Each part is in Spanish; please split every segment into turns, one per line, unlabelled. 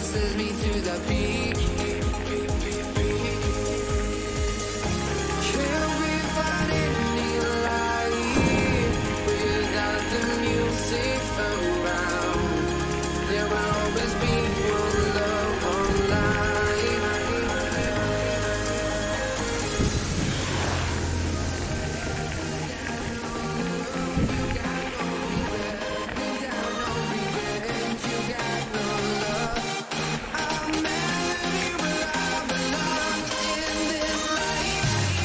passes me through the peak. Can we find any light without the music around? There will always be one love, one life. You got no regret, you got no revenge, you got no love. I'm melody where I belong in this life.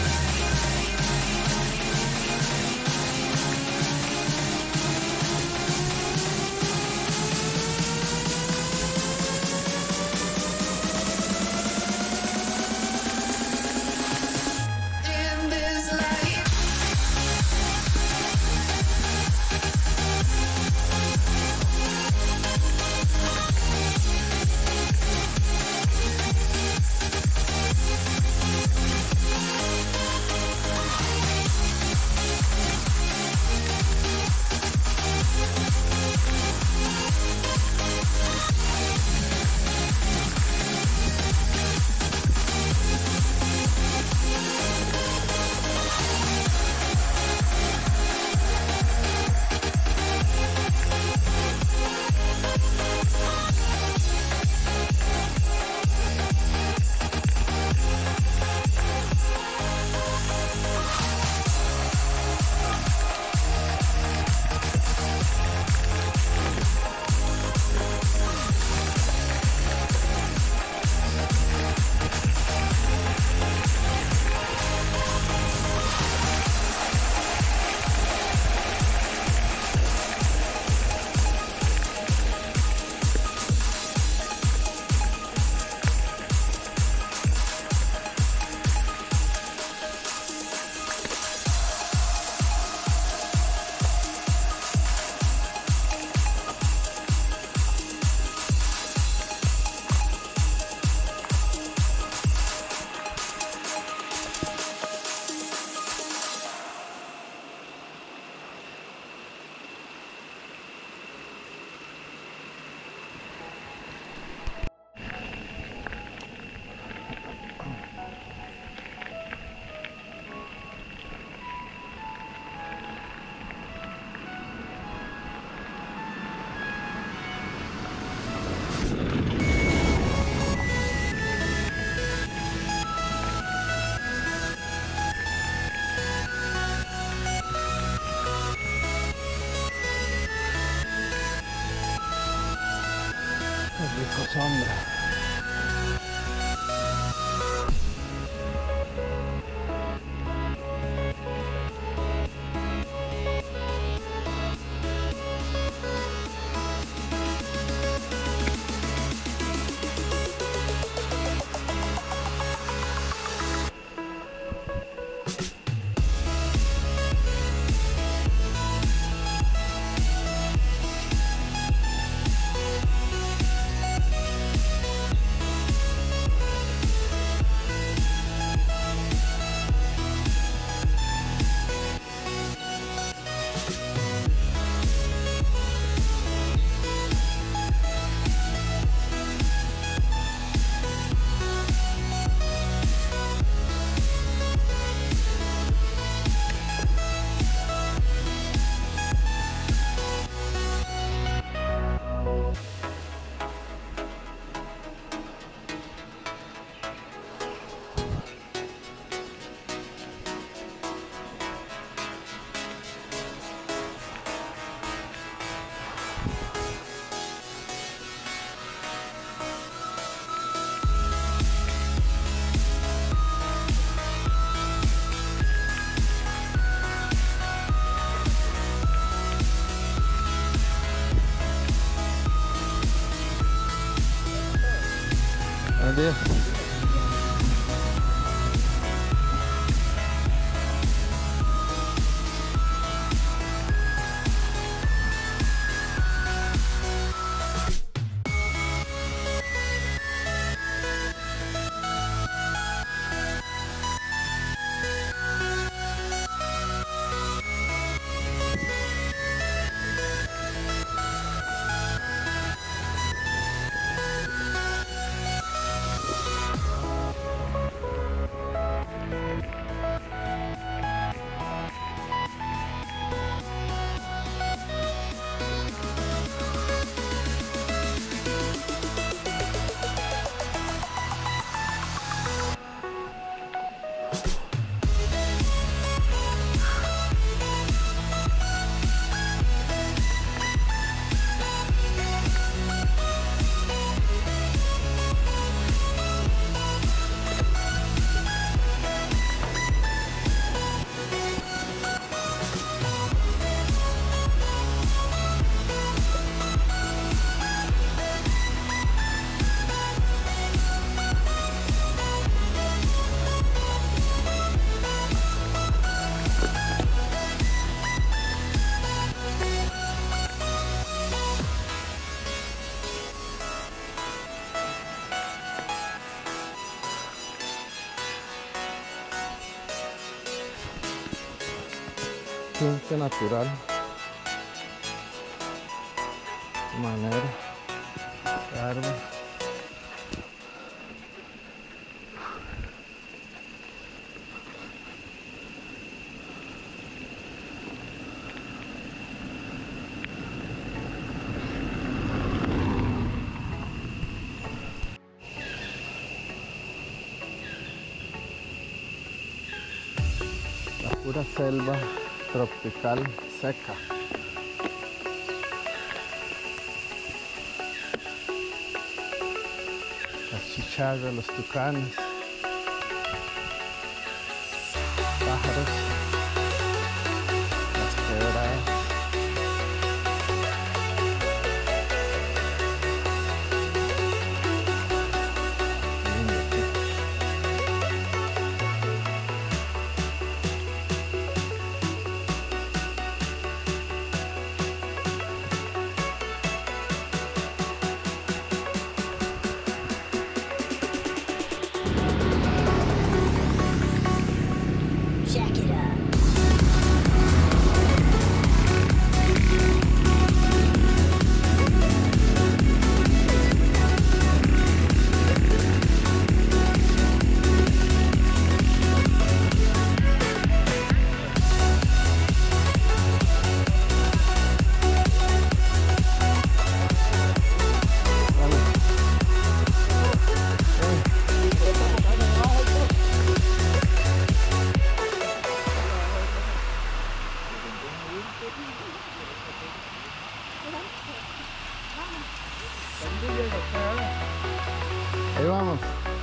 In this life.
Rico sombra. Buenos días. tinte natural. Manera de árbol. La pura selva tropical seca. Las chicharras, los tucanes, pájaros, las quebradas. Lindo aquí.
Jack it up.
Ahí vamos.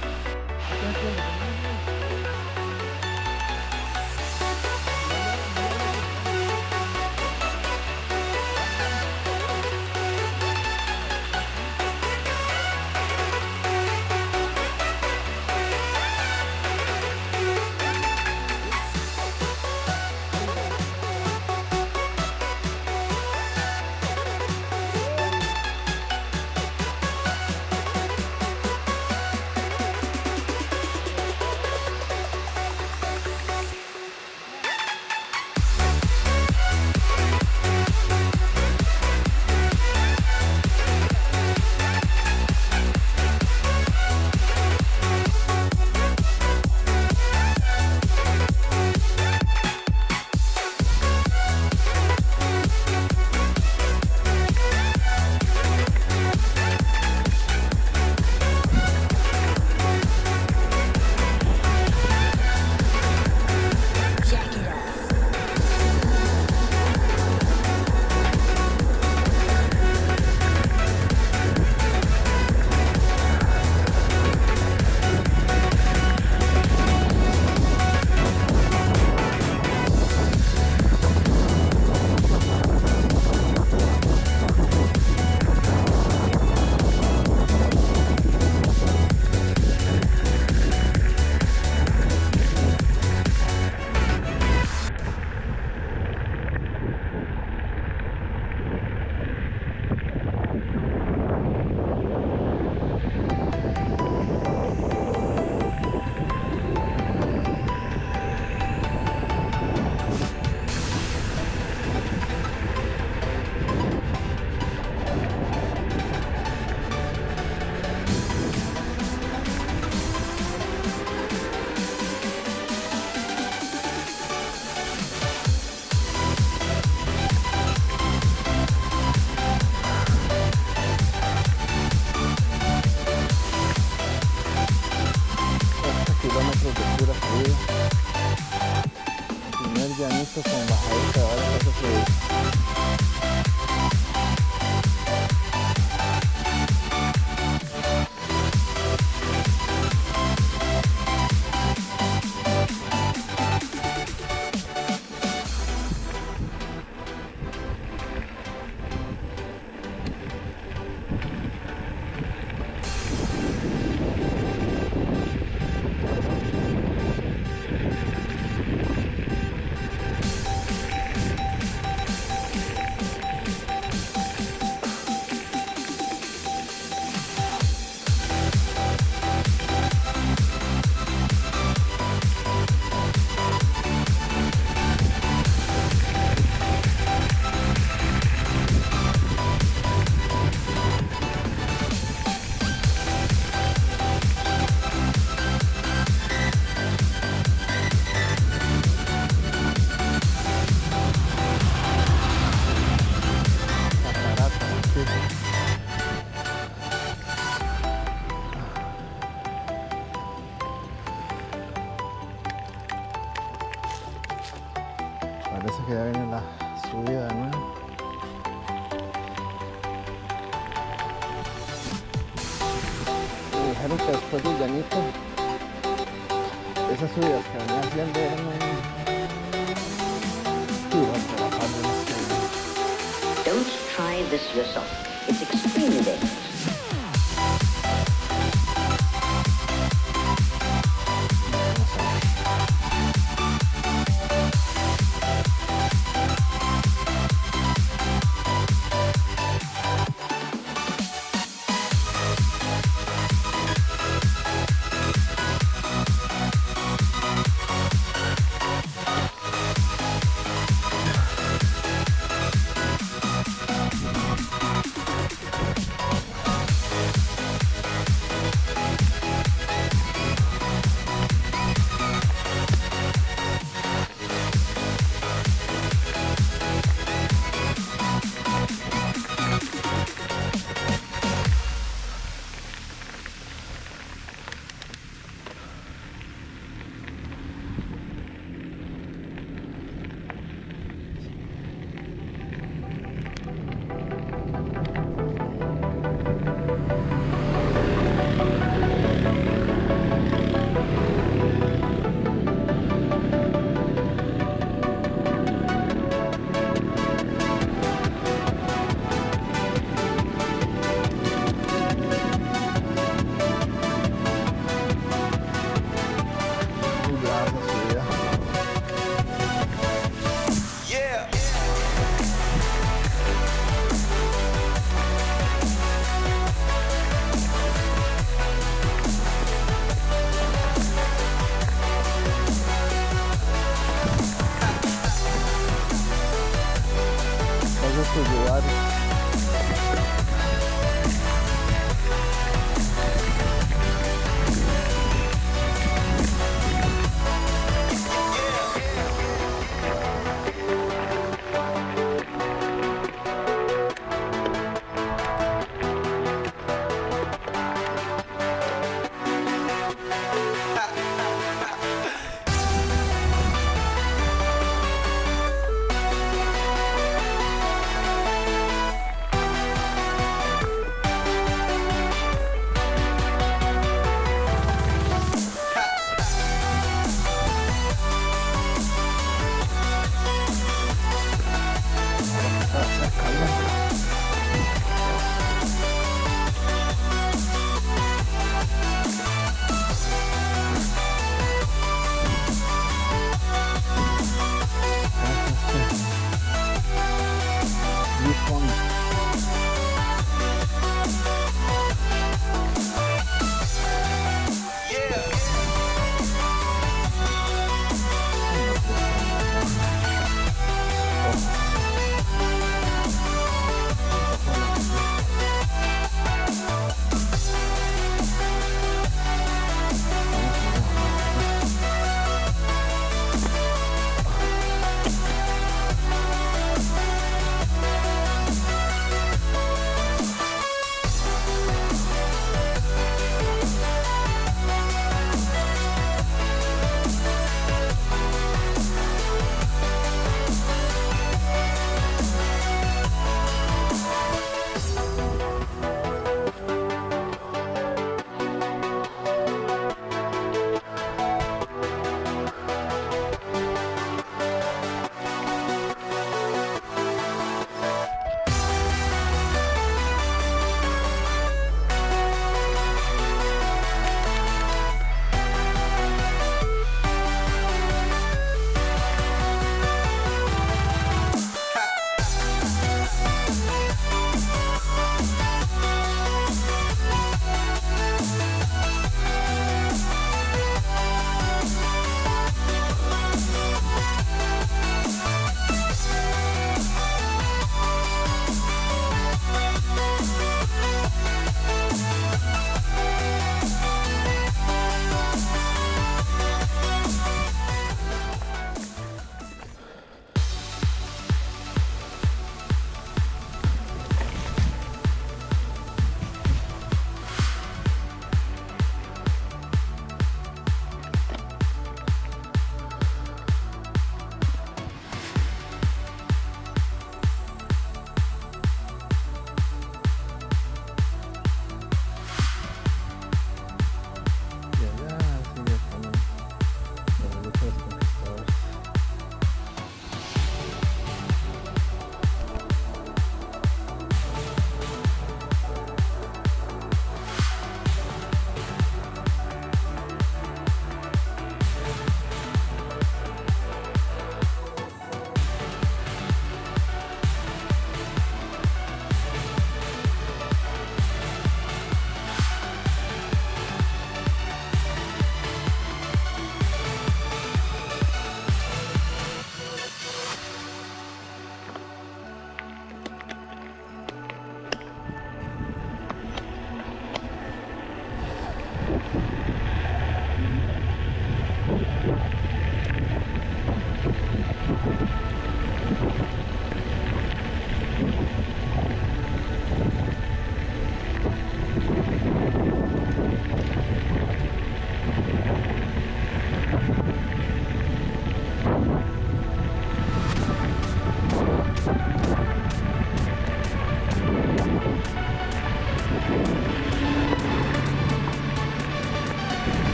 Jack it up.
Kilómetros de pura subida. Primer llanito con bajadita, ahora vas a subir. dijeron que después de Llanito, esas subidas que venía haciendo eran un tiro de la paz del estudio.
Don't try this yourself. It's extremely dangerous.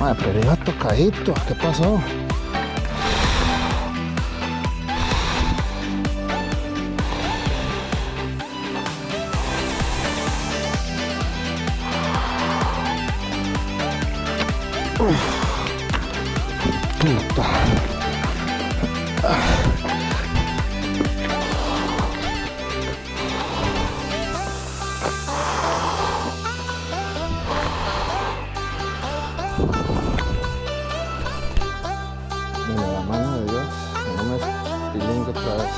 Madre, pero iba tocadito. ¿Qué pasó? Puta. Mira, la mano de Dios, que no me espilingue otra vez.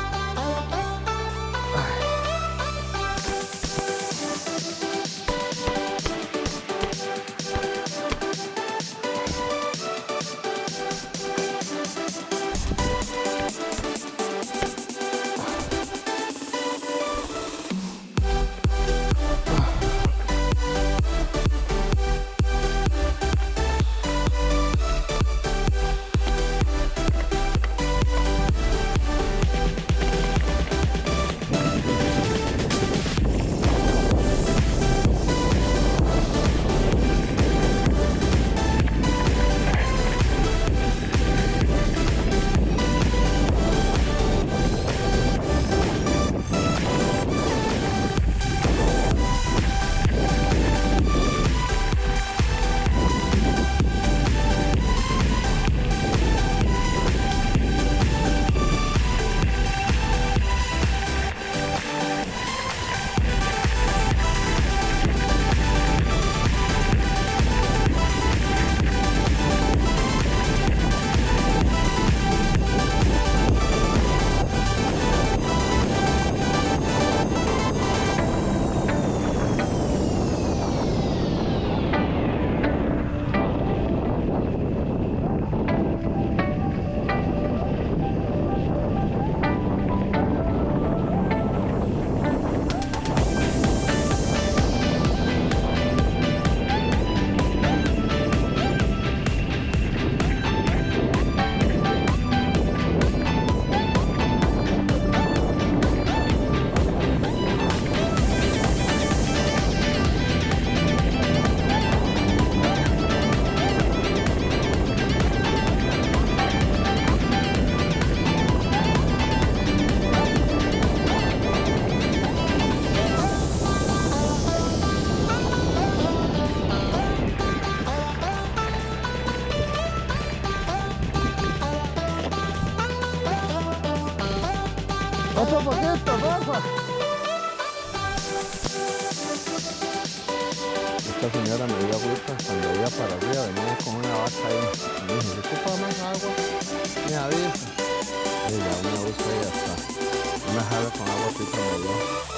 Otro poquito, porfa. Esta señora me dio agüita cuando iba para arriba, venía con una vaca ahí. Me dijo, ¿se ocupa más agua? Me avisa. Y ya una busca y ya está. Una jarra con agua pita me dio.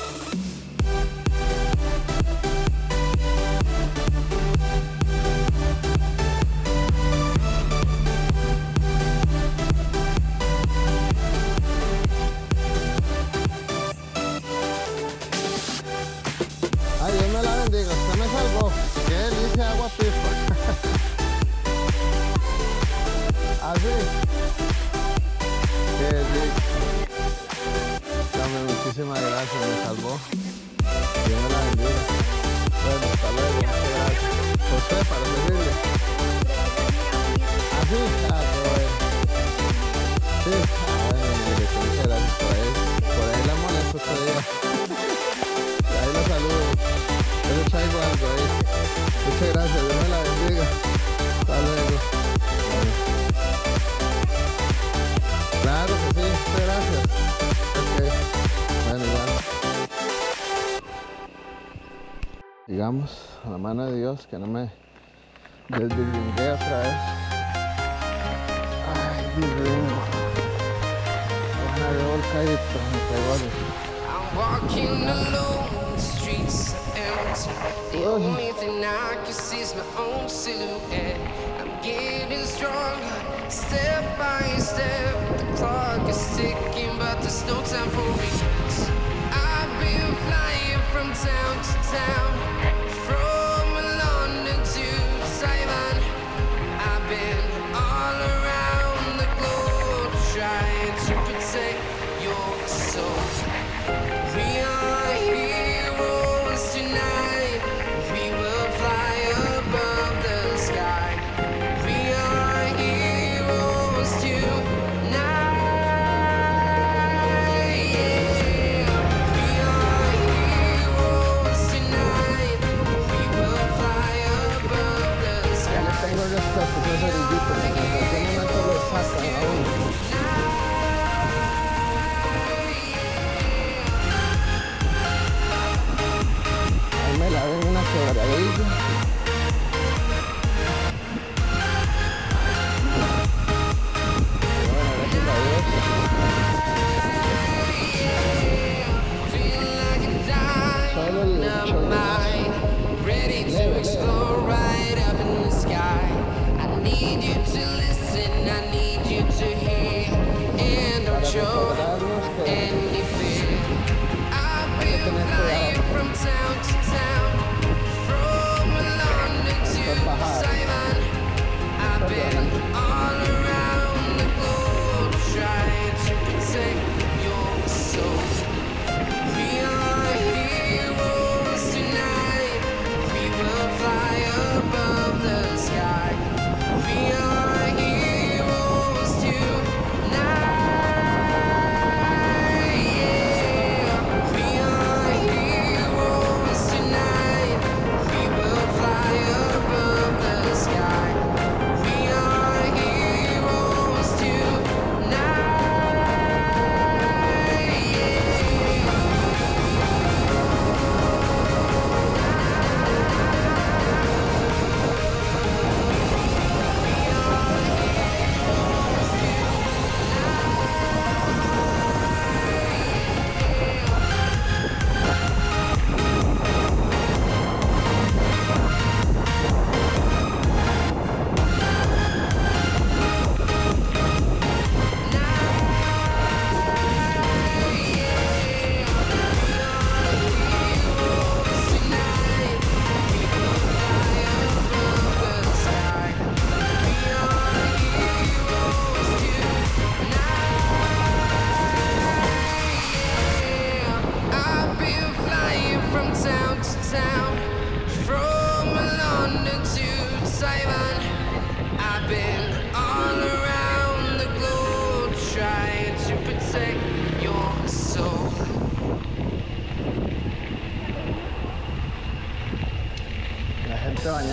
Ay, Dios me la bendiga, usted me salvó. Qué delicia agua pipa. Así. Qué rico. Dame muchísimas gracias, me salvó. Dios me la bendiga. Bueno, hasta luego, muchas gracias. José, para servirle. Así, qué bueno. Sí, bueno, mire, muchas gracias por ahí. Por ahí la molesto otro día. Ahí lo saludo. Yo le traigo algo ahí. Muchas gracias, Dios me la bendiga. Hasta luego. Bueno. Claro que sí, muchas gracias. Ok. Bueno, igual. Digamos, a la mano de Dios, que no me desvirgingue otra vez. Ay, virgingo. Una de volcadito, me pegó algo.
I'm walking alone, the streets are empty. The only thing I can see is my own silhouette. I'm getting stronger, step by step. The clock is ticking, but there's no time for regrets. I've been flying from town to town, from London to Taiwan. I've been all around the globe trying to protect your soul. We are heroes tonight. We will fly above the sky.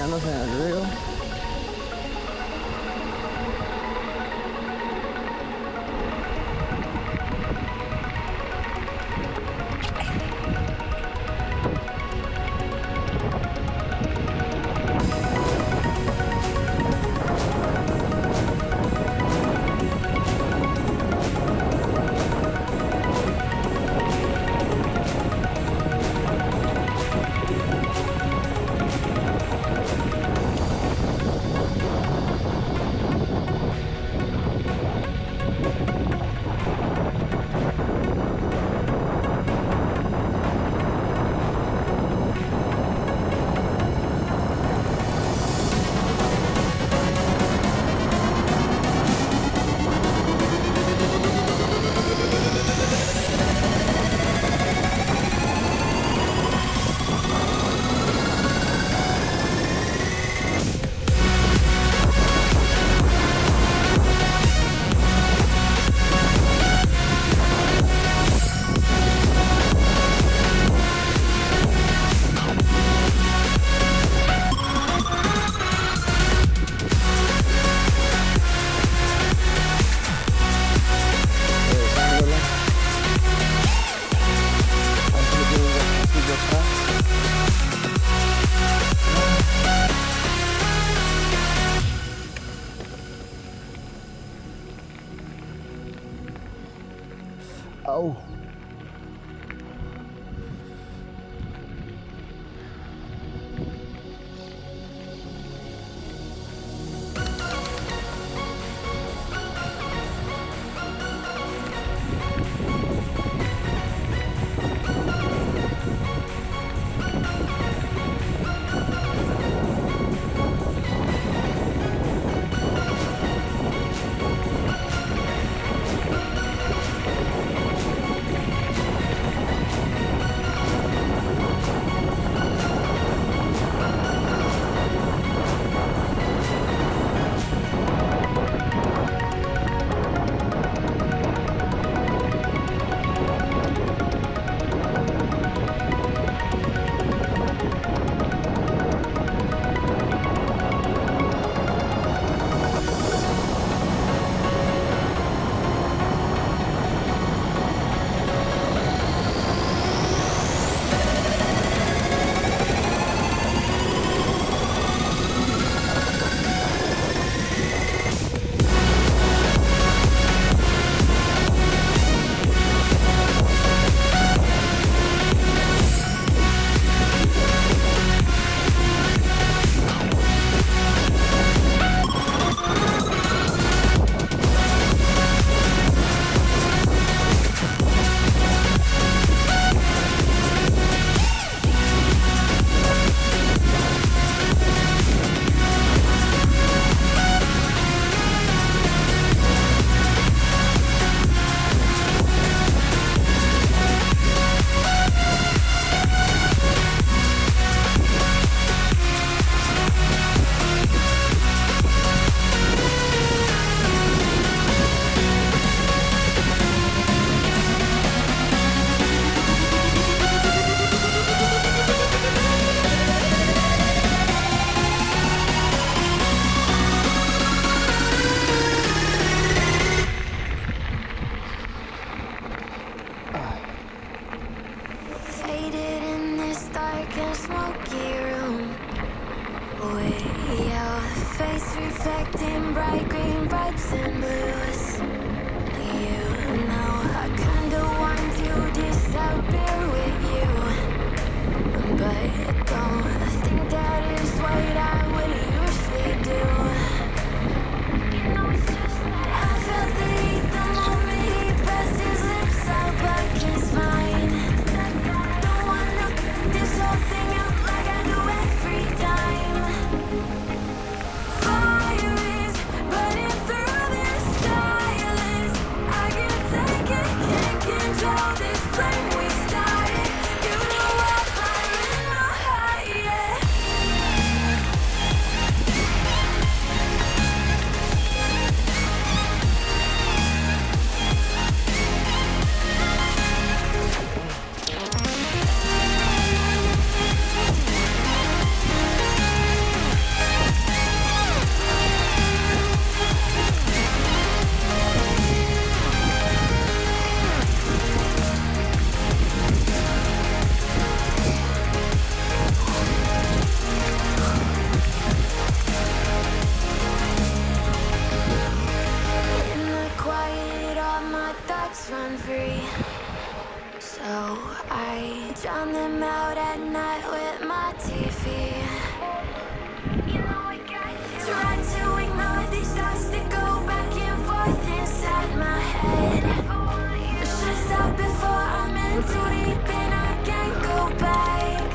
bañándose en el río. Au.
thoughts run free. So I drown them out at night with my TV. Try to ignore these thoughts that go back and forth inside my head. Should stop before I'm in too deep and I can't go back.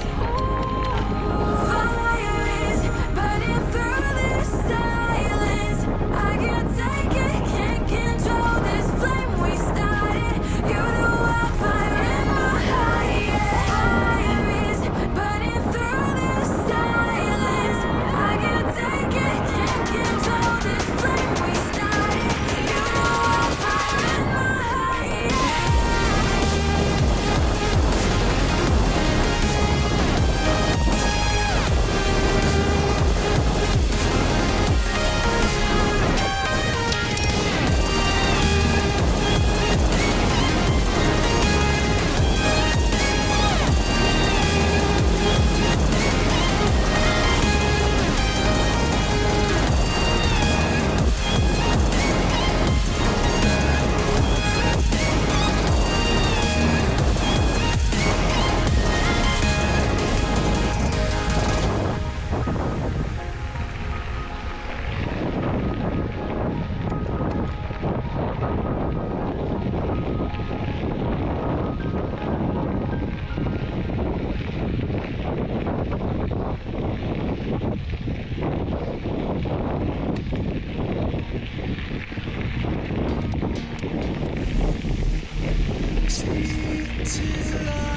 Fire is burning through this silence. I can't take it, can't control this flame we started. You're the wildfire in my heart, yeah. Fire is burning through this silence. I can't take it, can't control this flame we started. You're the wildfire in my heart, yeah.
Sweet to love.